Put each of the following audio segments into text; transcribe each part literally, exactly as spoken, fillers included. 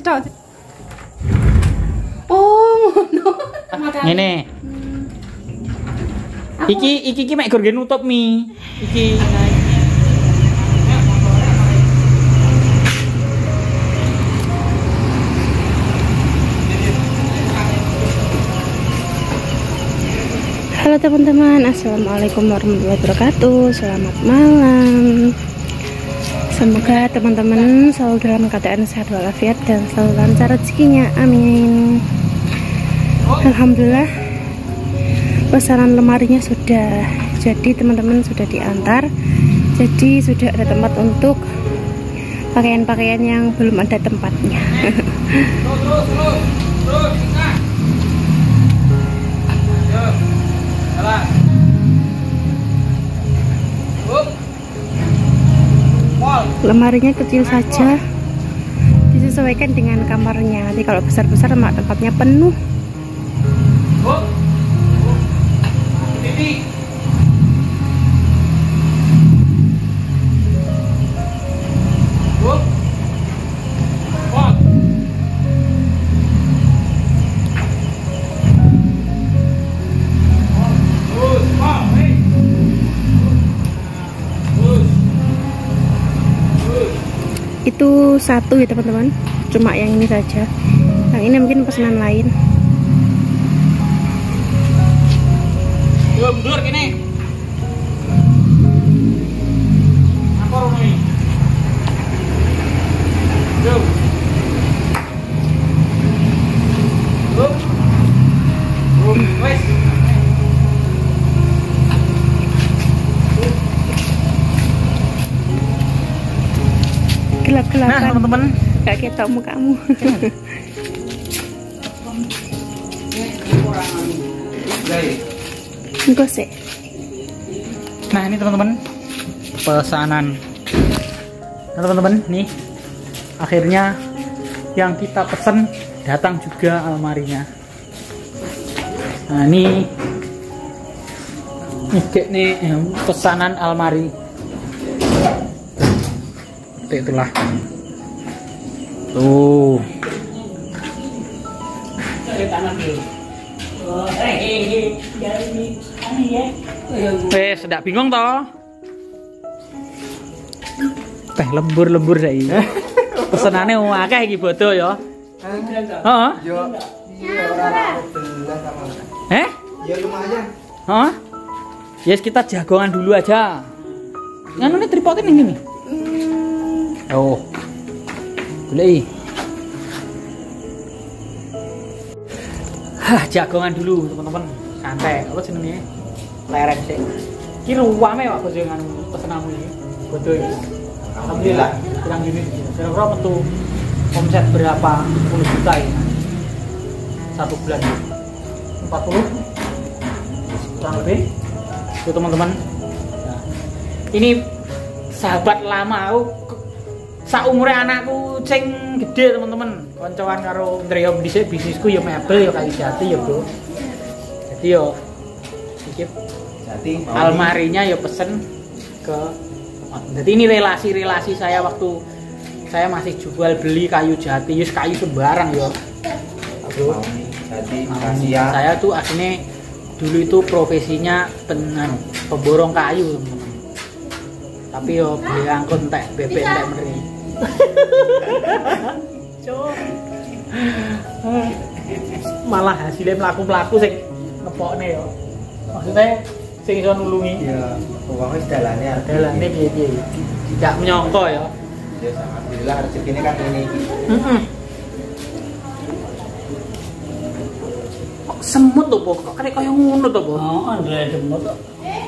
cetok. Oh, ngono. Ngene. Iki iki iki mek gur nutup mi. Iki. Halo teman-teman, assalamualaikum warahmatullahi wabarakatuh. Selamat malam. Semoga teman-teman selalu dalam keadaan sehat walafiat dan selalu lancar rezekinya. Amin. Alhamdulillah, pesanan lemarinya sudah jadi teman-teman, sudah diantar. Jadi sudah ada tempat untuk pakaian-pakaian yang belum ada tempatnya. Lemarinya kecil saja, disesuaikan dengan kamarnya. Nanti kalau besar-besar mak tempatnya penuh. Itu satu ya teman-teman, cuma yang ini saja. Yang ini mungkin pesanan lain. Yo mundur kene. Apa rono iki? Yo. Up. Up, wes. Gelap-gelapan. Nah teman-teman, gak ketok mukamu. Enggak sih. Nah ini teman-teman, pesanan. Nah teman-teman, nih akhirnya yang kita pesen datang juga almarinya. Nah ini nih, nih pesanan almari. Itulah tuh. Eh, sedak bingung toh. Teh lembur-lembur saiki. Pesenane akeh iki bodo ya. Heeh. Yo. Eh? Ya lumayan. Hah? Yes, kita jagongan dulu aja. Nganu nih tripodnya nih nih. Oh, boleh. Hah, jagongan dulu teman-teman. Santai. Apa jenenge? Lereng sih. Ki ruwame kok aja nganu pesenanmu iki. Bodoh iki. Alhamdulillah, kurang gini. Kira-kira metu omset berapa puluh juta ini? Satu bulan. empat puluh. Kurang lebih. Itu teman-teman. Nah, ini sahabat lama aku. Saumure anakku sing gede teman-teman, koncoan karo Ndreyo dhisik bisnisku ya mebel ya Kali Jati ya bro. Jadi yo iki Jati almarinya ya pesen ke. Jadi ini relasi-relasi saya waktu saya masih jual beli kayu jati, yus kayu sembarang yo. Bro. Jati Asia. Saya tuh aslinya dulu itu profesinya pen, pemborong kayu teman-teman. Tapi yo beli angkut entek bebek entek meri. Malah hasilnya melaku-melaku sing ngepokne ya. Maksudnya sing iso nulungi. Iya, uangnya dalane dalane piye-piye. Tidak menyangka ya. Ya alhamdulillah rezekine kan ini. Heeh. Kok semut to, Pak? Kok kaya ngono to, Pak? Oh, Andre semut kok.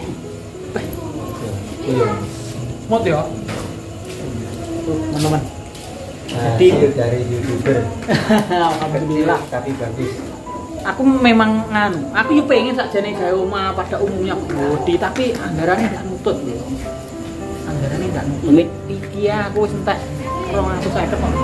Iya. Semut ya. Tuh, teman-teman. Jadi dari YouTuber. Alhamdulillah. Tapi bagus. Aku memang nganu, aku yo pengen sakjane gawe omah pada umumnya gede, tapi anggarannya ndak nutut lho. Anggarannya ndak nutut. Iki aku wis entek rong atus seket kok.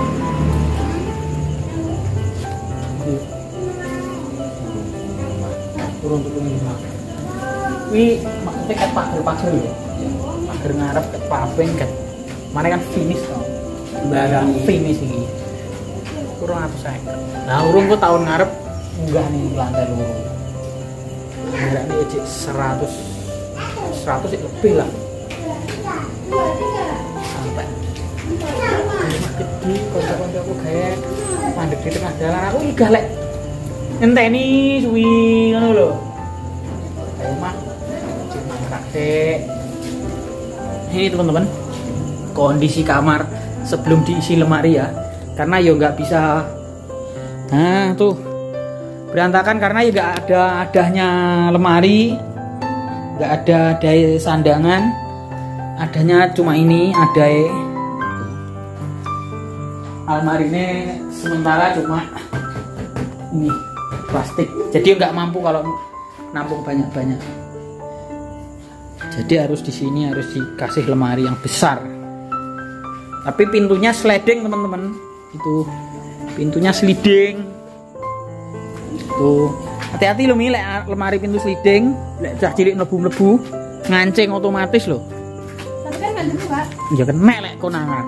Turun turun lima. Wi maksudnya kan pager-pager lho. Pager ngarep ke paving kan. Mana kan finish toh. Barang finish iki. kurang apa saya. Nah, urung ku tahun ngarep munggah nih lantai loro. Ngira nih cek seratus seratus lebih lah. Sampai rumah gede, kanca-kanca aku kayak mandek di tengah jalan. Aku iki galek ngenteni suwi ngono lho. Kayak rumah mangkrak sik. Ini teman-teman kondisi kamar sebelum diisi lemari ya, karena ya nggak bisa, nah tuh berantakan karena ya nggak ada adanya lemari, nggak ada daya sandangan, adanya cuma ini ada almari ini sementara cuma ini plastik, jadi nggak mampu kalau nampung banyak-banyak. Jadi harus di sini harus dikasih lemari yang besar. Tapi pintunya sliding teman-teman. Itu pintunya sliding. Tuh, hati-hati lo Mi lek lemari pintu sliding, lek cah cilik mlebu-mlebu, ngancing otomatis loh. Tapi kan kan dulu, Pak. Ya kena lek konangan.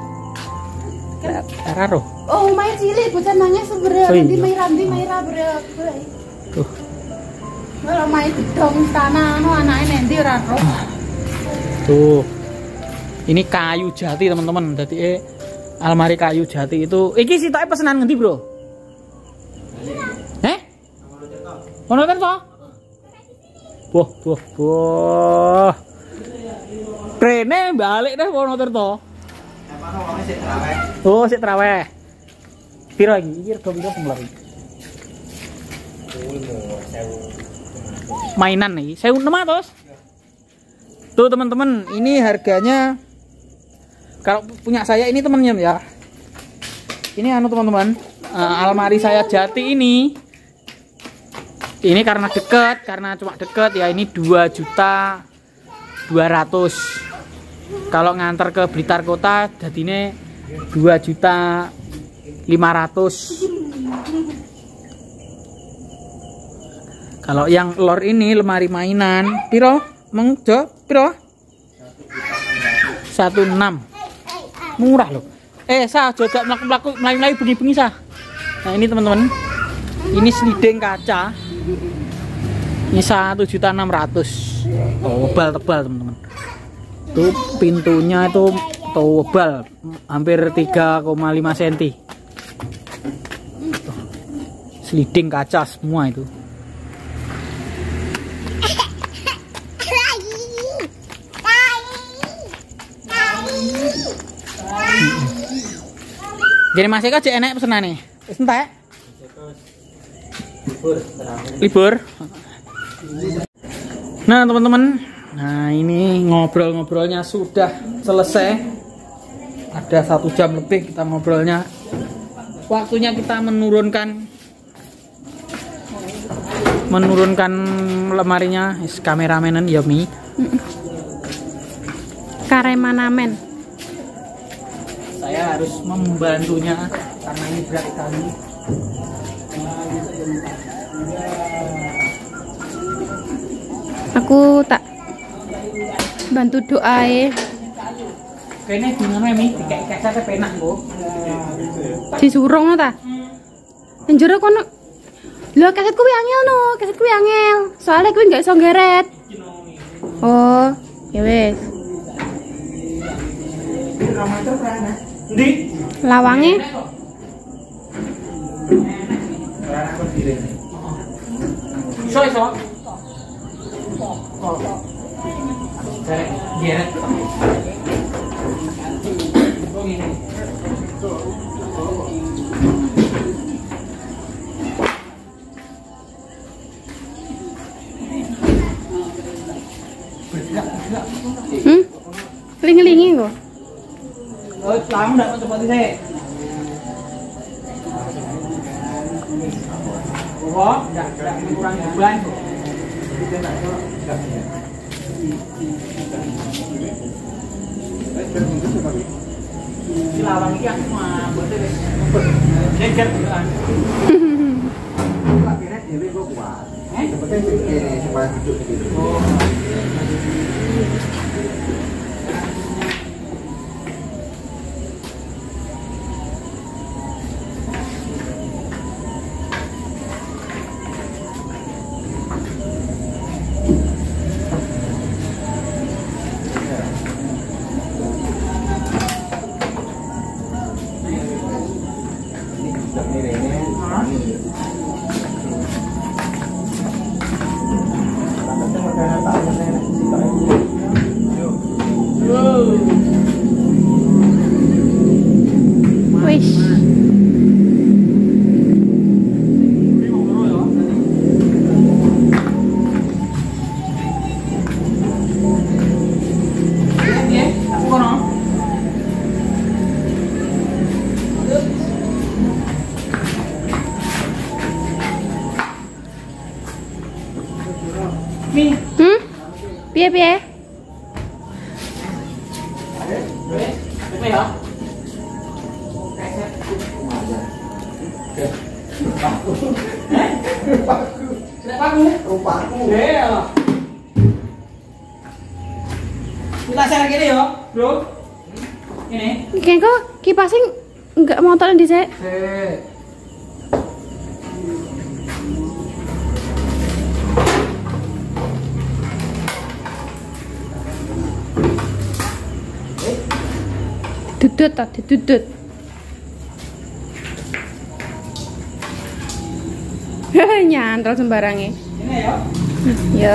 Ora roh. Oh, main cilik bocah nangis sebenarnya Oh, iya. di main randi main rabre. Tuh. Kalau main dong istana anu anaknya nanti ora roh. Tuh. Ini kayu jati teman-teman. Jadi eh, almari kayu jati itu. Iki sitoke pesenan ngendi, Bro? Eh? Ono Tirto? Wah, wah, wah. Rene balik deh Wono Tirto. Oh, sik traweh. Piro iki? Iki rego piro sembilan. Mainan nih, saya enam ratus. Tuh teman-teman, ini harganya kalau punya saya ini temennya ya. Ini anu teman-teman, uh, almari saya jati ini. Ini karena deket, karena cuma deket ya ini dua juta dua ratus. Kalau nganter ke Blitar Kota jadinya dua juta lima ratus. Kalau yang lor ini lemari mainan, piro? Meng jo, piro? satu enam. Murah loh. Eh, sa jojak mlaku-mlaku mlayu-mlayu bengi-bengi sa. Nah, ini teman-teman. Ini sliding kaca. Ini satu juta enam ratus. Oh, tebal-tebal, teman-teman. Tuh pintunya itu tebal, hampir tiga koma lima sentimeter. Sliding kaca semua itu. Jadi Mas Eko cek enek pesenane. Wis entek. Libur. Nah, teman-teman. Nah, ini ngobrol-ngobrolnya sudah selesai. Ada satu jam lebih kita ngobrolnya. Waktunya kita menurunkan menurunkan lemarinya. Is kameramenan ya Mi. Karemanamen. Saya harus membantunya karena ini berat sekali. Aku tak bantu doa ya. Kayaknya gimana Mi? Kayak kayak saya penak kok. Disurung ta? Njero kono. Lho kaset kuwi angel no, kaset kuwi angel. Soalnya kuwi nggak iso ngeret. Oh, ya wes. Ndi? Lawange Iso iso. Oh. Cari geret. Oh ini. Hmm? Ling-lingi kok. Oh, lama enggak seperti saya. Oh, enggak enggak mengurangi beban. Di lawang iki aku mah bote wis geger beneran. Akhirnya dhewe kok kuat. Eh, Seperti ini supaya duduk gitu. oh. Piye piye? Ini ya. Rupaku. Rupaku. Iya. Kita share gini ya, Bro. Ini. Kayaknya kok kipasnya nggak motorin di saya. Dudut tadi dudut. Nyantol sembarangnya. Ini ya. Ya.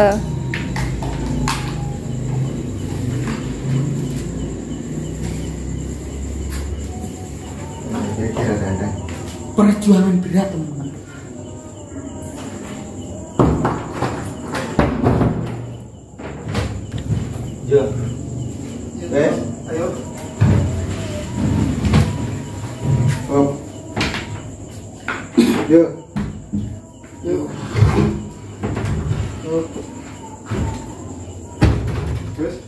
Perjuangan berat teman-teman. Yo. Eh, ayo. Op. Yo. Yo. Yo. Terus.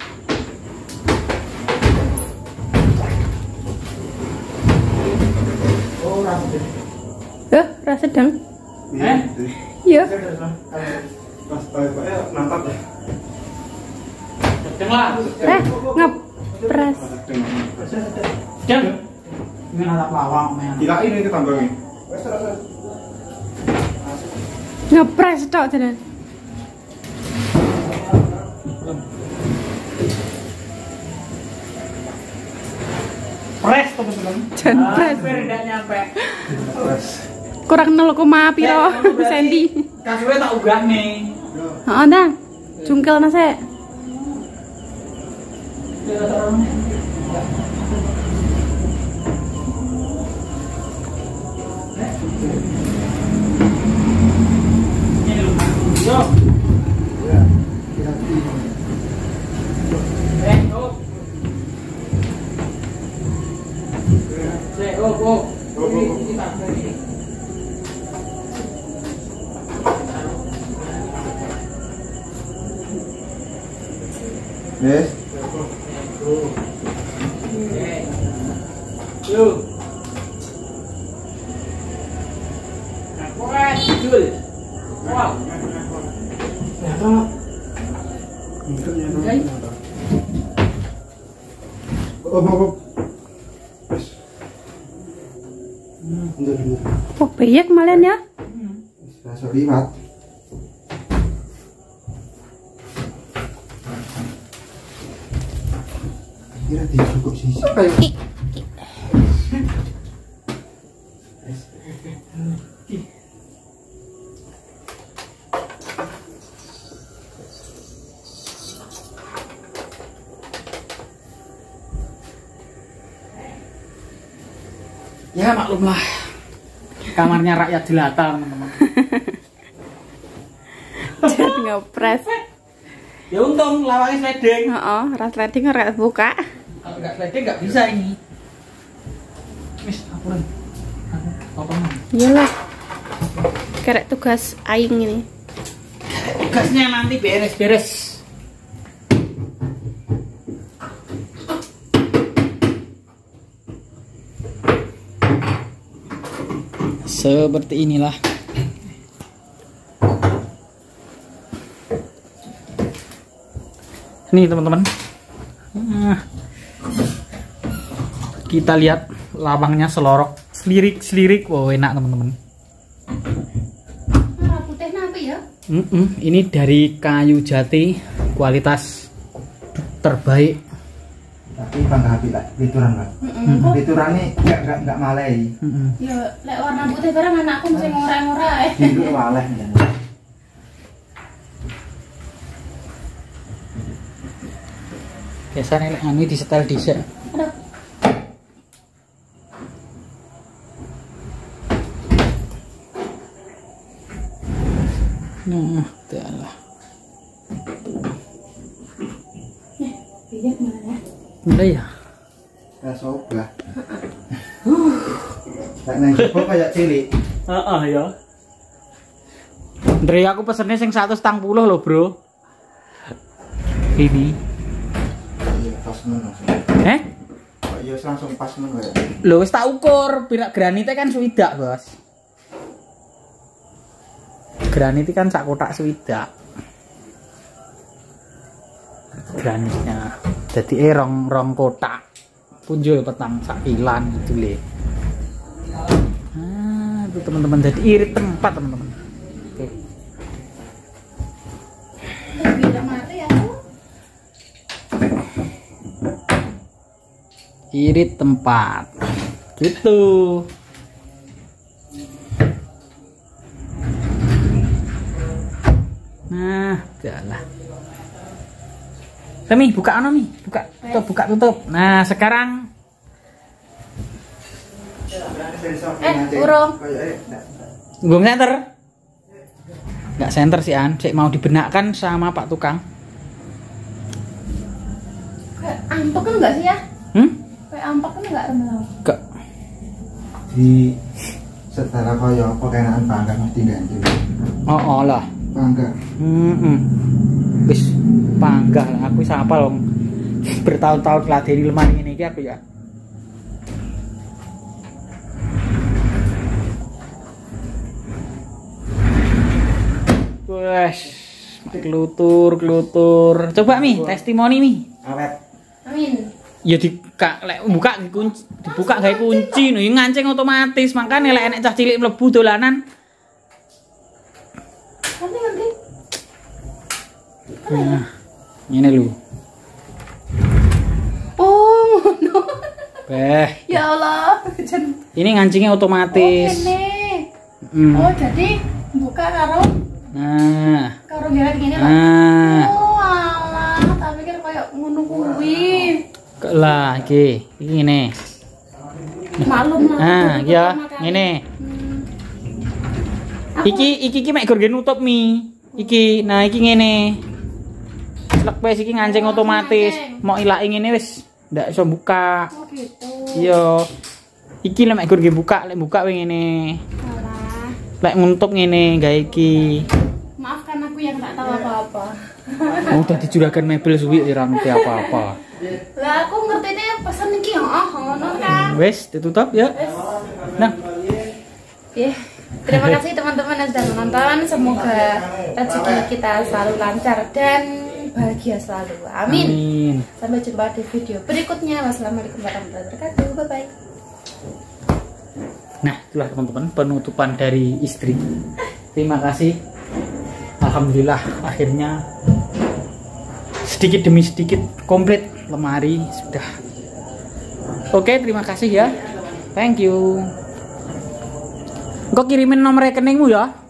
Oh, rasa deh. Eh, rasa sedang. Eh? Ya. Pas pokoknya mantap ya. Sedang lah. Eh, ngepres. Sedang. Ini anak lawang men. Gila ini ketambangnya. Ngepres tok tenan. Pres teman-teman. Jan pres. Hampir tidak nyampe. Kurang nol koma piro senti. Kasurnya tak ubah nih. Heeh, Dang. Cungkel nase. Yo. Ya. Hati-hati. Eh, oh. Eh, oh, oh. Ini ini tak ini. Yes. Yo. Kuat, jul. Wow. Oh, oh, oh. Wes. Ndur, ndur. Oh, banyak malian ya. Rasa liwat. Kira dia cukup sih. Ya maklumlah. Kamarnya rakyat jelata, teman-teman. Jan ngepres. Ya untung lawangnya sliding. Heeh, ras sliding ora buka. Kalau nggak sliding nggak bisa ini. Mis, apuran. Apa mana? Iyalah. Karek tugas aing ini. Tugasnya nanti beres-beres. Seperti inilah. Nih teman-teman. Nah, kita lihat lawangnya selorok, selirik-selirik. Wow, enak teman-teman. Merah putih napa ya? Mm -mm, ini dari kayu jati kualitas terbaik. Tapi bangga hati lah, lituran kan. Heeh. Lituran ini nggak nggak nggak malai. Mm -mm. Ya lek warna putih barang anakku mesti ngorek-ngorek. Dulu waleh. Biasanya lek anu di setel dhisik. Aduh. Nah, dalah. Banyak mana? Udah ya. Rasa obah. Kayak nang jebol kayak cilik. Heeh ya. Ndre aku pesennya sing seratus setengah puluh loh, Bro. ini. Iya, pas ngono. Eh? Kok iya langsung pas ngono ya. Lho wis tak ukur, pira granite kan swidak, Bos. Granite kan sak kotak swidak. Granitnya. Jadi eh rong rong kotak. Punjul petang sakilan gitu le. Ah, itu teman-teman jadi irit tempat teman-teman. Oke. Irit tempat. Gitu. Nah, jalan. Temi, buka ano mi? Buka, tutup, buka tutup. Nah, sekarang Eh, urung. Gue center. Nggak center sih An, saya mau dibenakkan sama Pak Tukang. Kayak ampak kan enggak sih ya? Hmm? Kayak ampak kan enggak teman-teman? Enggak. Di setara kaya apa kenaan bangga mesti ganti. Oh, oh lah. Bangga. Hmm, hmm. Wis panggah lah aku siapa loh. Bertahun-tahun ladeni lemari ini iki aku ya. Wes, kelutur, kelutur. Coba mi, testimoni mi. Awet. Amin. Ya dika, lek buka dikunci, dibuka gawe kunci, no ngancing otomatis. Makanya lek enek cah cilik mlebu dolanan. Nanti nanti. Nah, ini lu. Oh, ngono. Beh, Ya Allah. Jen. ini ngancingnya Oh, otomatis. ini. Hmm. Oh, jadi buka karo Nah, karo geret gini loh. nah, Oh, alah, tak pikir kayak ngono kuwi. lah, iki, iki ngene. Maklum lah. Nah, betul-betul ya, pertama kali. ngene. Hmm. Aku- Iki, iki iki mek gorge nutup mi. Iki, nah iki ngene. Slek wis iki ngancing Oh, otomatis. ngancing. Mau ilake ngene wis ndak iso buka. Oh, gitu. Iya. Iki lek mek gorge buka, lek buka wing ngene. Alah. Lek nutup ngene gawe iki. Maafkan aku yang tak tahu apa-apa. Oh, dadi juragan mebel suwi ora ngerti apa-apa. Lah aku ngertine pesan iki oh ngono kan. Wis ditutup ya. Nah, Ya, terima kasih teman-teman yang sudah menonton. Semoga rezeki kita selalu lancar dan bahagia selalu. Amin. amin. Sampai jumpa di video berikutnya. Wassalamualaikum warahmatullahi wabarakatuh. Bye bye. Nah, itulah teman-teman penutupan dari istri. Terima kasih. Alhamdulillah akhirnya sedikit demi sedikit komplit lemari sudah. Oke, terima kasih ya. Thank you. Engkau kirimin nomor rekeningmu ya.